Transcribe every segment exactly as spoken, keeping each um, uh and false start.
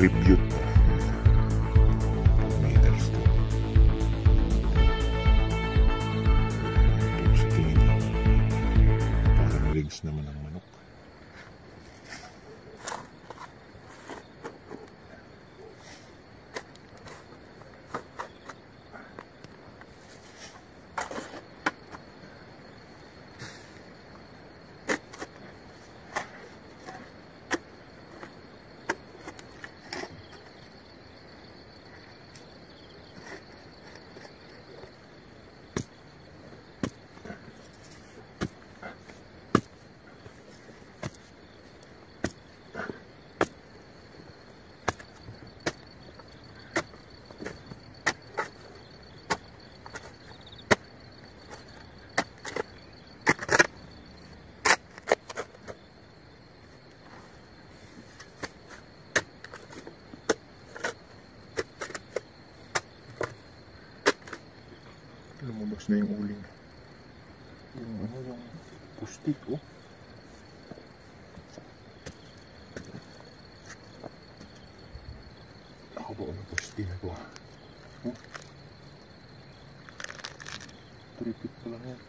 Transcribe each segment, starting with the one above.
tribute meters to. Ito sa tingin parang legs naman ng manok. Lumabas na yung uling. Yung ano, yung pustik, oh. Ako ba ang pustik na to, ha? Huh? Tripit pa lang yan.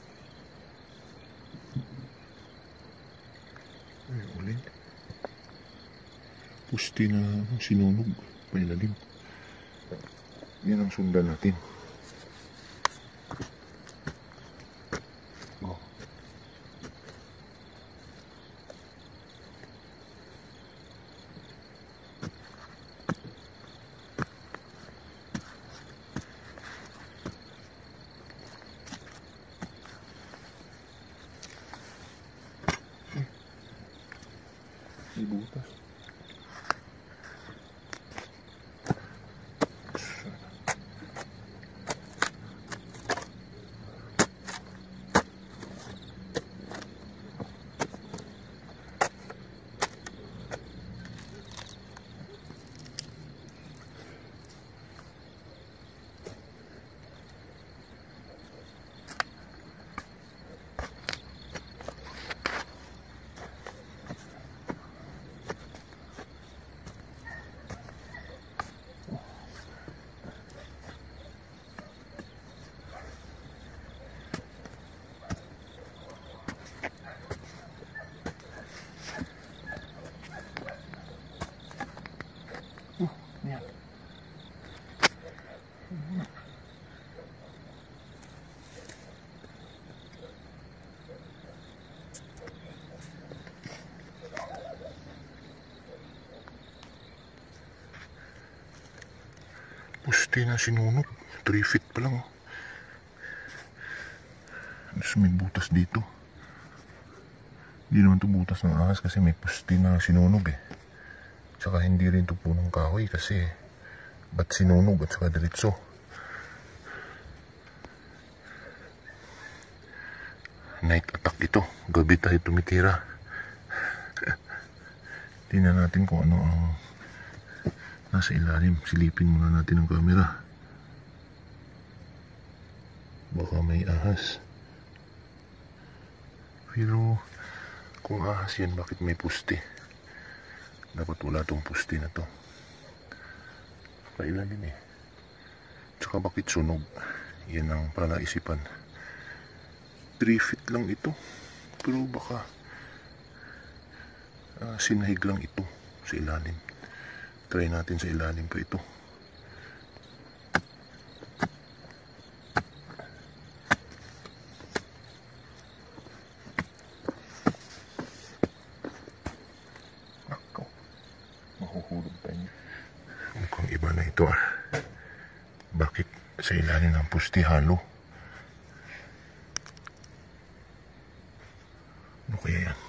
Ay, uling. Pusti na sinunog. Pailalim. Yan ang sundan natin. May butas. Yan. Pusti na sinunog. three feet pa lang, oh. Tapos may butas dito. Hindi naman ito butas ng ahas kasi may pusti na sinunog, eh. Tsaka hindi rin ito punong kahoy kasi ba't sinunog at saka diretso. Night attack ito. Gabi tayo tumitira. Tingnan natin kung ano ang nasa ilalim. Silipin muna natin ang camera. Baka may ahas. Pero kung ahas yan, bakit may pusti? Dapat wala tong pusti na to. Pailalim, eh. Tsaka bakit sunog? Yan ang palaisipan. three feet lang ito. Pero baka uh, sinahig lang ito sa ilalim. Try natin sa ilalim pa ito. Mukhang iba na ito, ah. Bakit sa ilalim ng pusti halo? Ano kaya yan?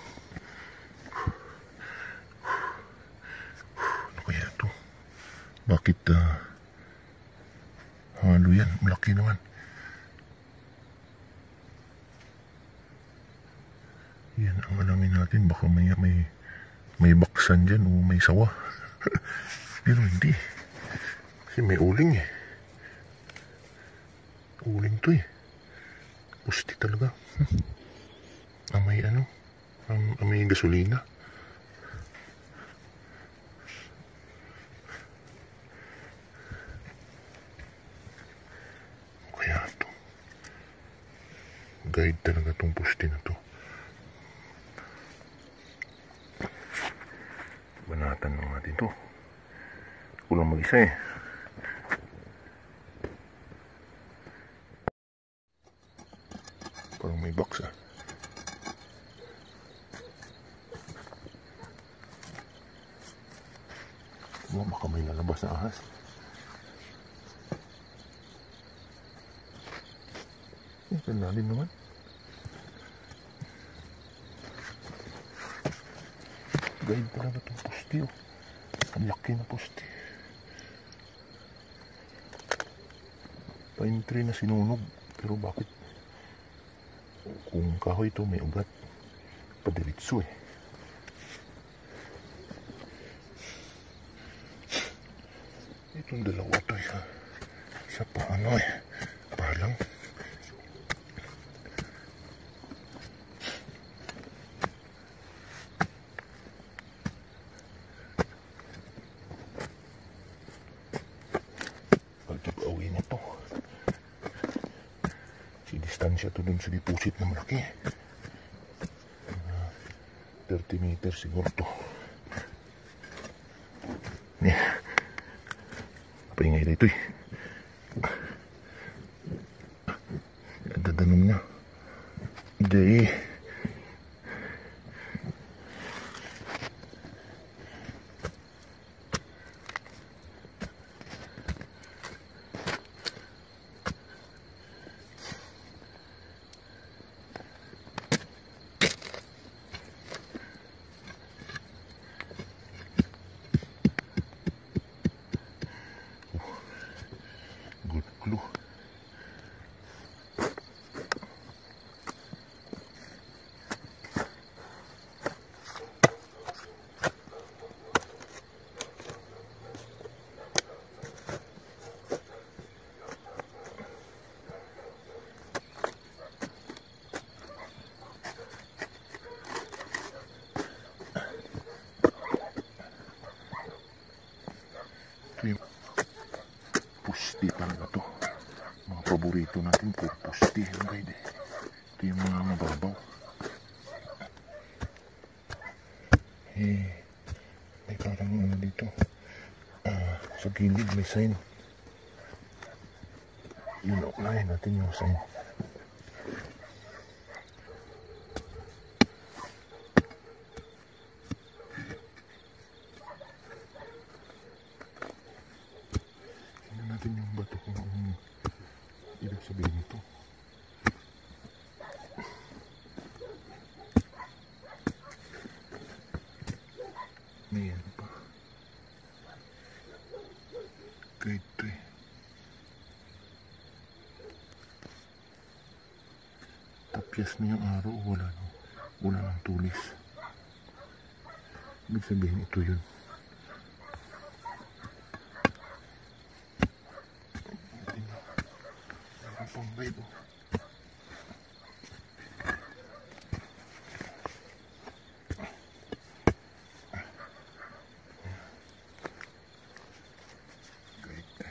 Ano kaya ito? Bakit uh, halo yan? Malaki naman. Yan ang alamin natin. Baka may may may baksan dyan o may sawa. Pero hindi. Kasi may uling, eh. Uling to, eh. Pusti talaga. Amay ano? Am amay gasolina. Guide talaga tong poste na to. Banatan lang natin to. Kulang mag-isa eh. Parang may box ah. Oh, baka may lalabas na ahas. Eh, lalim naman. Guide talaga itong poste oh. Ang laki na poste. Pine tree na sinunog. Pero bakit? Kung kahoy ito may ugat. Padiritso eh. Itong dalawa to isa. Isa pa ano eh. Palang. Pagtag-awin na to. Si distansya to dun sa deposit na malaki. Uh, thirty meters siguro to. Yeah. Paingay dito eh. Dadanom niya. Hindi. Ito yung pusti talaga to. Mga paborito natin po, pusti. Ito yung mga mababaw. Eh, may parang ano dito. Ah, sa gilid may sign. Yun, unahin natin yung sign. Natin yung bato kung ano ibig sabihin nito. May ano pa. Guide to eh. Tapyas na yung araw o wala no? Wala ng tulis. Ibig sabihin ito yun. Pang guide oh. Guide.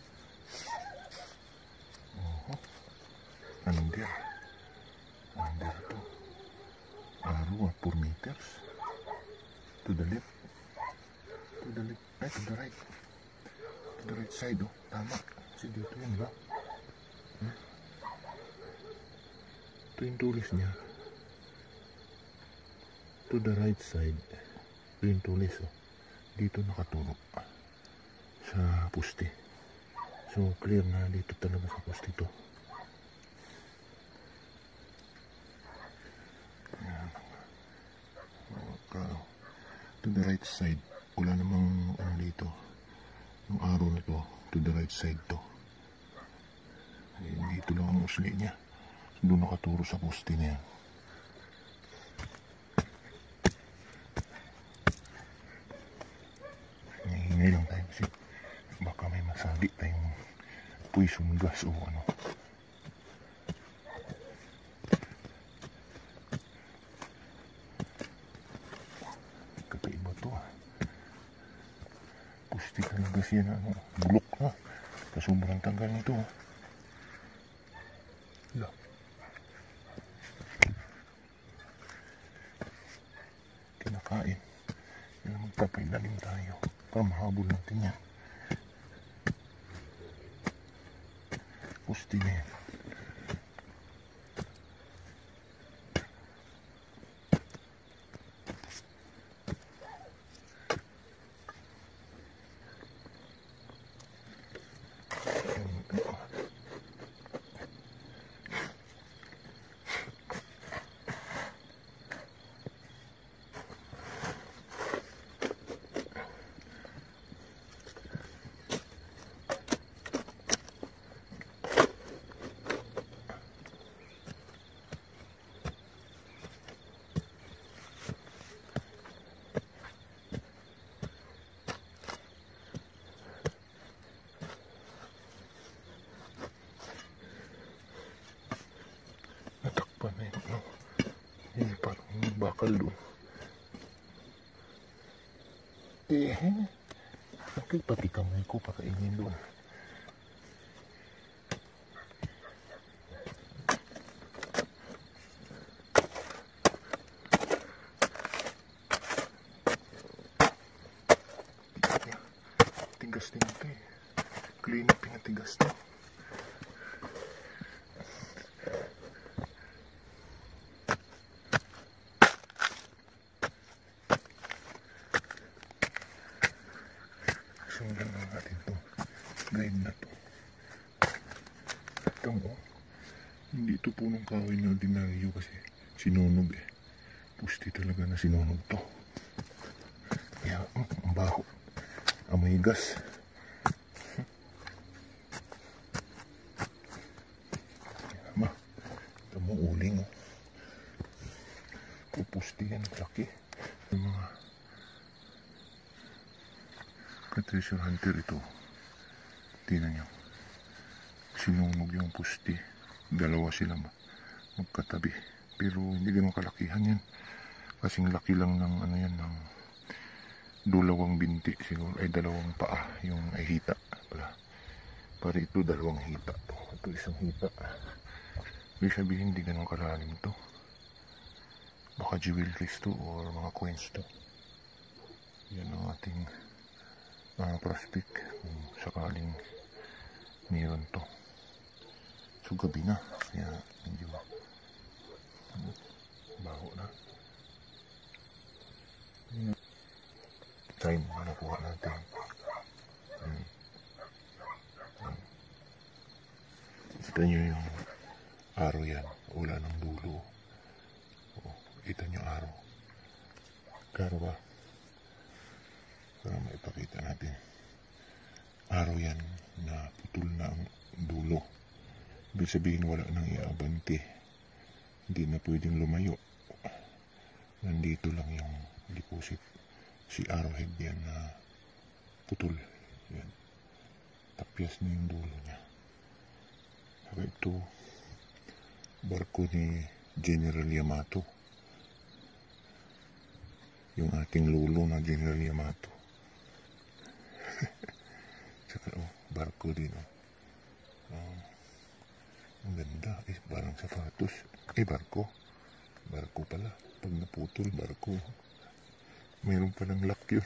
Oh. Andir. Andir to. Araw ah, four meters. To the left. To the left. Ay, to the right. To the right side oh. Tama. Kasi dito yun ba? Ito yung tulis niya. To the right side. Ito yung tulis oh. Dito nakatulog sa poste. So clear na dito talaga sa poste ito. To the right side. Wala namang ano dito. Yung araw na to. To the right side to. Dito lang ang usli niya. Doon nakaturo sa poste na yan. Nahingay lang tayo kasi baka may masabi tayong poison gas o ano. Kakaiba to ah. Poste talaga siya na ano, bulok na. Kasobrang tanggal nito ah. Look. ilalim tayo para mahabol natin yan. Pusti na yan. Bakal doon. Eh, bakit pati kamay ko pakainin doon? Tigas din ito eh. Clean up yung tigas na. Sundan lang natin ito. Guide na to. Ito mo. Hindi ito punong kahoy na ordinaryo kasi sinunog eh. Pusti talaga na sinunog to. Kaya mm, ang baho. Amoy gas. Ma, ito mo uling oh. Pupusti yan. Laki. Yung mga treasure hunter ito. Tingnan nyo. Sinunog yung pusti. Dalawa sila magkatabi. Pero hindi ganun kalakihan yan. Kasing laki lang ng ano yan, ng dalawang binti siguro. Ay dalawang paa. Yung ay hita. Wala. Para ito dalawang hita. Ito isang hita. Ibig sabihin hindi ganun kalalim to. Baka jewelries to or mga coins to. Yan ang ating Uh, prospect kung sakaling mayroon to. So gabi na kaya medyo baho na. Time na nakuha natin. Hmm. Hmm. Ito nyo yung araw yan. Wala ng dulo. Oh, ito nyo araw. Karo ba? Para maipakita natin. Araw yan na putol na ang dulo. Ibig sabihin wala nang iaabante. Hindi na pwedeng lumayo. Nandito lang yung deposit. Si arrowhead yan na putol. Yan. Tapyas na yung dulo niya. Saka ito, barko ni General Yamato. Yung ating lolo na General Yamato. Saka oh, barko din oh. Um, ang ganda eh, parang sapatos eh barko barko pala pag naputol barko mayroon palang lock yun.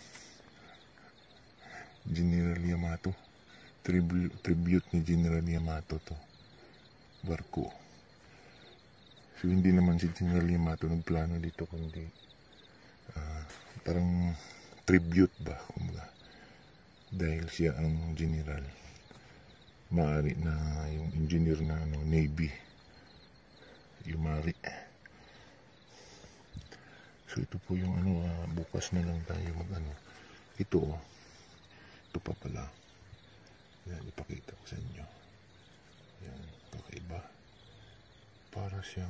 General Yamato tribute, tribute ni General Yamato to barko. So hindi naman si General Yamato nagplano dito kundi uh, parang tribute ba kumbaga. Dahil siya ang general, maaari na yung engineer na ano, Navy, yung maaari. So ito po yung ano, uh, bukas na lang tayo mag ano. Ito, ito pa pala. Yan, ipakita ko sa inyo. Yan, kakaiba. Para siyang,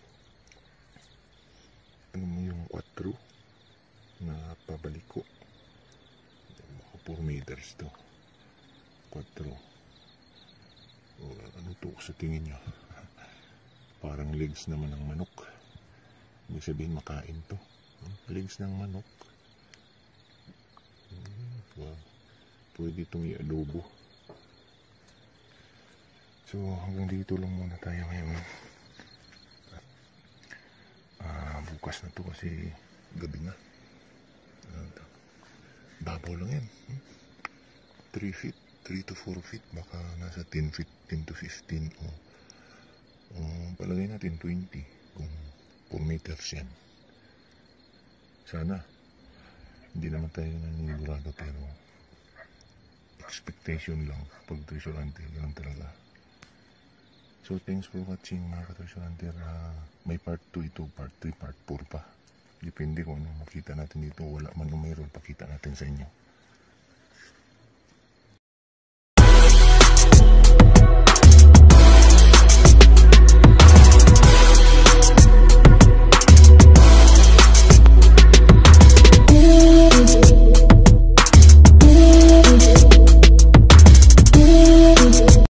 ano mo yung kwatro na pabaliko. four meters to. Quattro. O, ano to sa tingin nyo? Parang legs naman ng manok. Ibig sabihin makain to. Legs ng manok. Wow. Pwede itong i-adobo. So hanggang dito lang muna tayo ngayon. Ah, bukas na to kasi gabi na. babaw lang yan. Hmm? three feet, three to four feet, baka nasa ten feet, ten to fifteen o oh, palagay natin twenty kung four meters yan. Sana hindi naman tayo naniniwala, pero expectation lang pag treasure hunter, ganun talaga. So thanks for watching mga ka-treasure hunter. Uh, may part two ito, part three, part four pa, depende kung ano makita natin dito. Wala man o mayroon, pakita natin sa inyo.